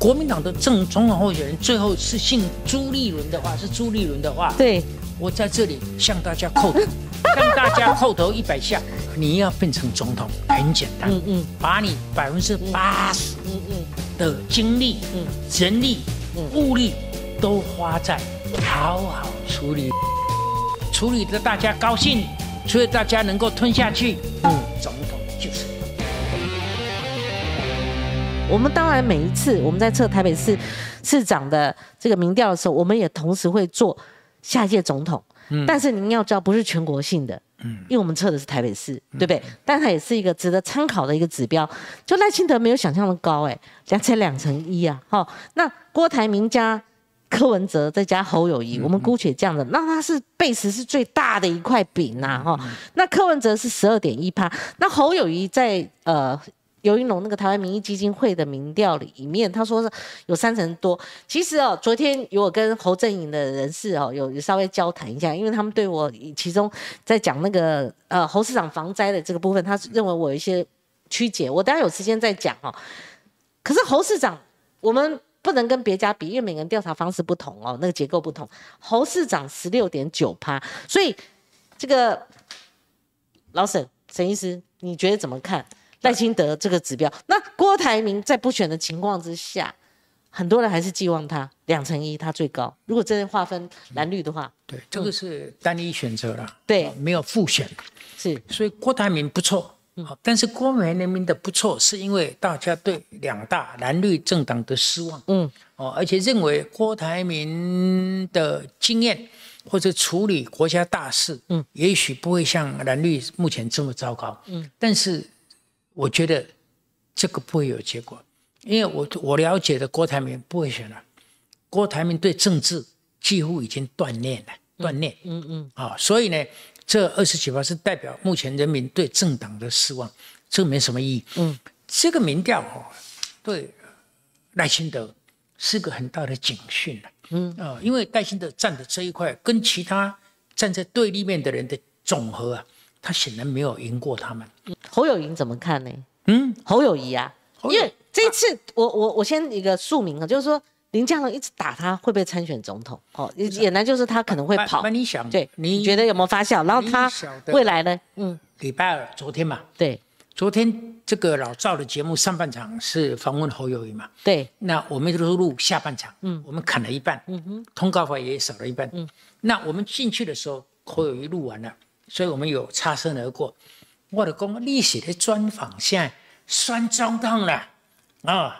国民党的总统候选人最后是姓朱立伦的话， 对， 我在这里向大家叩头，向大家叩头100下。你要变成总统很简单，把你80%的精力、人力、物力都花在好好处理的大家高兴，所以大家能够吞下去。总统就是你。 我们当然每一次我们在测台北市长的这个民调的时候，我们也同时会做下一届总统。但是您要知道，不是全国性的，因为我们测的是台北市，对不对？但它也是一个值得参考的一个指标。就赖清德没有想象的高，才2%啊。那郭台铭加柯文哲再加侯友宜，我们姑且这样的，那它是base是最大的一块饼呐，那柯文哲是12.1%，那侯友宜在游盈隆那个台湾民意基金会的民调里面，他说是有30%多。其实昨天有我跟侯阵营的人士有稍微交谈一下，因为他们对我其中在讲那个侯市长防灾的这个部分，他认为我有一些曲解，我等一下有时间再讲可是侯市长我们不能跟别家比，因为每个人调查方式不同那个结构不同。侯市长16.9%，所以这个老沈医师，你觉得怎么看？赖清德这个指标，那郭台铭在不选的情况之下，很多人还是寄望他2%，他最高。如果真的划分蓝绿的话， 对，这个是单一选择了， 对， 没有复选， 是， 所以郭台铭不错，但是郭台铭的不错，是因为大家对2大蓝绿政党的失望，而且认为郭台铭的经验或者处理国家大事，也许不会像蓝绿目前这么糟糕，但是我觉得这个不会有结果，因为我了解的郭台铭不会选了。郭台铭对政治几乎已经断念，所以呢，这20几%是代表目前人民对政党的失望，这个没什么意义。这个民调对赖清德是个很大的警讯因为赖清德站的这一块跟其他站在对立面的人的总和他显然没有赢过他们。 侯友宜怎么看呢？侯友宜因为这一次我先一个署名就是说林佳龙一直打他会不会参选总统俨然就是他可能会跑。 你想， 对，你觉得有没有发酵？然后他未来呢？ 礼拜二昨天嘛， 对， 昨天这个老赵的节目上半场是访问侯友宜嘛， 对， 那我们都录下半场，我们砍了一半，通告费也少了一半，那我们进去的时候侯友宜录完了。所以我们有擦身而过，我就说你是在专访现在选总统了那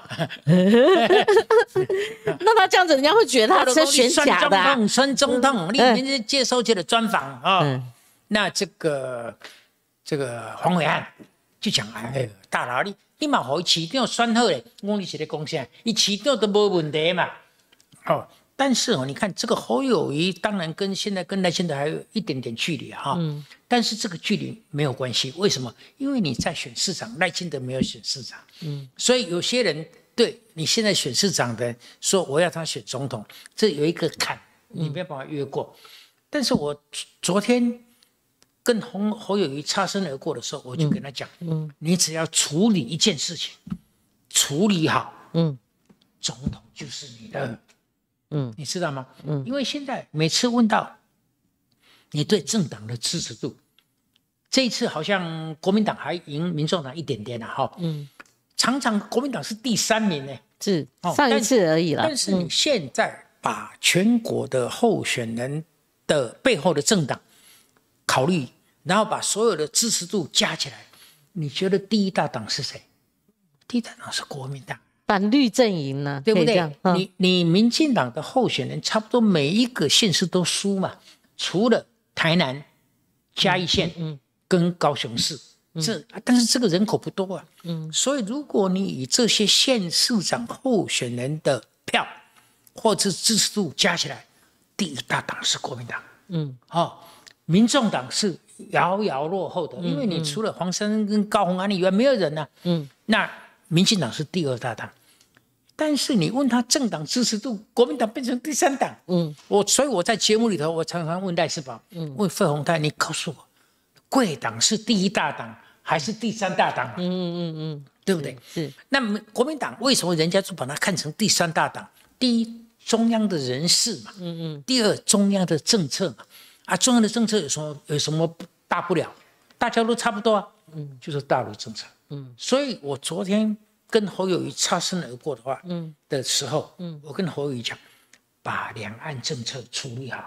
他这样子，人家会觉得他是选假的选总统，你明天接受这个专访那这个黄伟汉就讲，大佬你嘛好市长选好嘞，我你是在讲啥？他市长都没问题嘛，但是你看这个侯友宜，当然现在跟赖清德还有一点点距离但是这个距离没有关系，为什么？因为你在选市长，赖清德没有选市长，所以有些人对你现在选市长的人说我要他选总统，这有一个坎，你没有办法越过。但是我昨天跟侯友宜擦身而过的时候，我就跟他讲，你只要处理一件事情，处理好，总统就是你的。你知道吗？因为现在每次问到你对政党的支持度，这一次好像国民党还赢民众党一点点常常国民党是第3名呢， 是上一次而已啦。 但是你现在把全国的候选人的背后的政党考虑，然后把所有的支持度加起来，你觉得第一大党是谁？第一大党是国民党。 反绿阵营呢， 对不对？你民进党的候选人差不多每一个县市都输嘛，除了台南、嘉义县跟高雄市，但是这个人口不多所以如果你以这些县市长候选人的票或者支持度加起来，第一大党是国民党，民众党是遥遥落后的，因为你除了黄珊跟高虹安以外没有人那民进党是第2大党，但是你问他政党支持度，国民党变成第3党。所以我在节目里头，我常常问赖士葆，问费鸿泰，你告诉我，贵党是第1大党还是第3大党？ 对不对？ 是。 那么国民党为什么人家就把它看成第3大党？第一，中央的人事嘛，第二，中央的政策嘛，啊，中央的政策有什么大不了？大家都差不多啊，就是大陆政策，所以我昨天跟侯友宜擦身而过的话，的时候，我跟侯友宜讲，把两岸政策处理好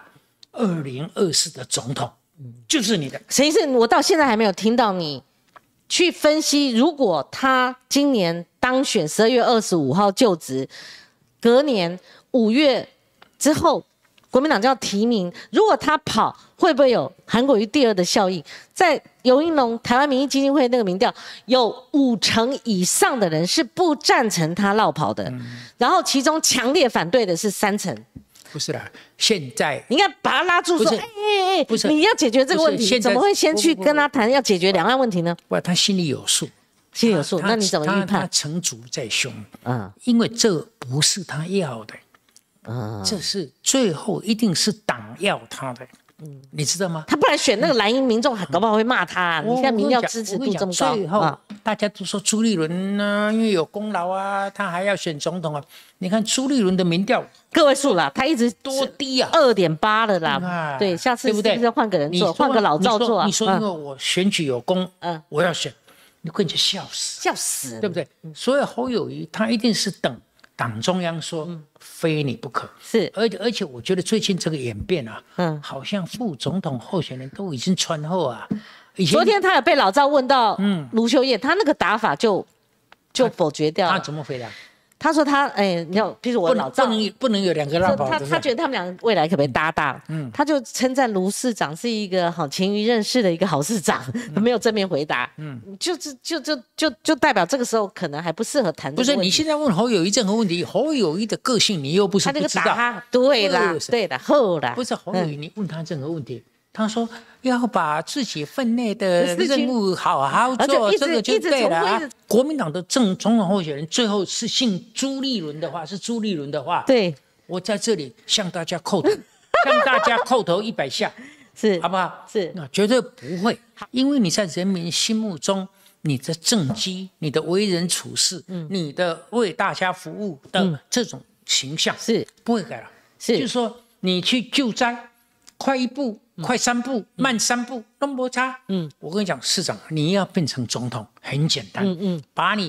，2024的总统就是你的。 陈医生，我到现在还没有听到你去分析，如果他今年当选12月25号就职，隔年5月之后，国民党就要提名，如果他跑，会不会有韩国瑜第2的效应？在游盈隆台湾民意基金会那个民调，有50%以上的人是不赞成他落跑的，然后其中强烈反对的是30%。 不是啦，现在你应该把他拉住说，不是，你要解决这个问题，怎么会先去跟他谈要解决两岸问题呢？ 不，他心里有数， 心里有数。那你怎么预判？ 他成竹在胸，因为这不是他要的，这是最后一定是党要他的，你知道吗？ 他不然选那个蓝营民众，搞不好会骂他。你现在民调支持度这么高， 最后大家都说朱立伦呢，因为有功劳啊，他还要选总统啊。你看朱立伦的民调个位数啦，他一直多低啊 ，2.8了啦。对，下次是不是要换个人做，换个老赵做啊？ 你说因为我选举有功，我要选，你根本就笑死， 笑死， 对不对？所以侯友宜他一定是等党中央说非你不可， 是， 而且我觉得最近这个演变啊，好像副总统候选人都已经穿后啊。 昨天他有被老赵问到，卢秀燕，他那个打法就否决掉了。 他怎么回答？ 他说他，你知道，比如我老赵不能有2个落跑。 他觉得他们两个未来可不可以搭档？他就称赞卢市长是一个好勤于认识的一个好市长，没有正面回答。就代表这个时候可能还不适合谈这个问题。 不是，你现在问侯友宜任何问题，侯友宜的个性你又不是不知道。他那个打对啦，对的，后啦。 不是侯友宜，你问他任何问题。他说要把自己分内的任务好好做，这个就对了。国民党的总统候选人最后是姓朱立伦的话，对，我在这里向大家叩头，向大家叩头100下， 是好不好？ 是， 那绝对不会，因为你在人民心目中，你的政绩、你的为人处事、你的为大家服务的这种形象是不会改了。 是， 就是说你去救灾，快1步。快3步，慢3步，都没差。我跟你讲，市长，你要变成总统很简单，把你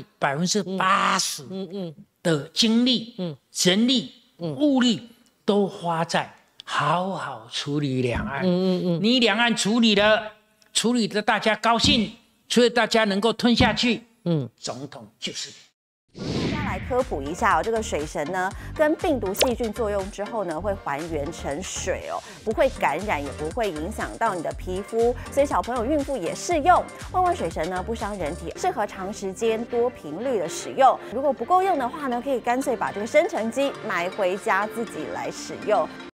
80%的精力、人力、物力都花在好好处理两岸。你两岸处理的大家高兴，所以大家能够吞下去。总统就是你。 大家来科普一下这个水神呢，跟病毒细菌作用之后呢，会还原成水不会感染，也不会影响到你的皮肤，所以小朋友、孕妇也适用。万万水神呢，不伤人体，适合长时间、多频率的使用。如果不够用的话呢，可以干脆把这个生成机买回家自己来使用。